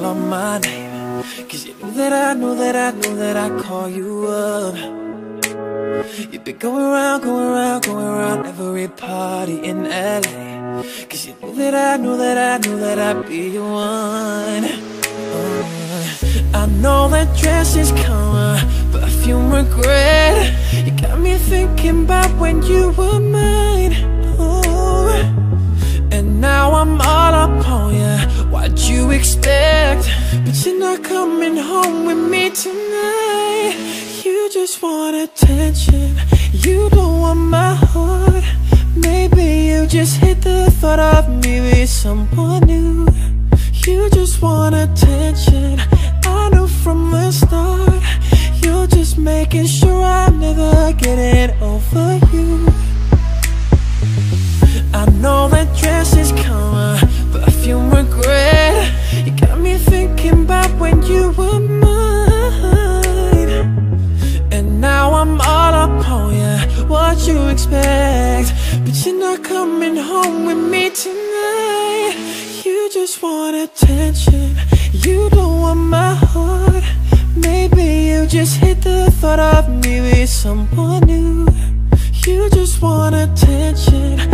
call on my name, 'cause you knew that I knew that I knew that I'd call you up. You've been going around, going around, going around every party in LA, 'cause you knew that I knew that I knew that I'd be your one. I know that dress is karma, perfume regret. You got me thinking about when you were mine. Oh, and now I'm all up on ya. What'd you expect? But you're not coming home with me tonight. You just want attention, you don't want my heart. Maybe you just hate the thought of me with someone new. You just want attention, I knew from the start. You're just making sure I'm never getting over you. I know that dress is karma, perfume regret. You got me thinking about when you were mine. And now I'm all up on ya, what you expect? But you're not coming home with me tonight. You just want attention, you don't want my heart. Maybe you just hate the thought of me with someone new. You just want attention,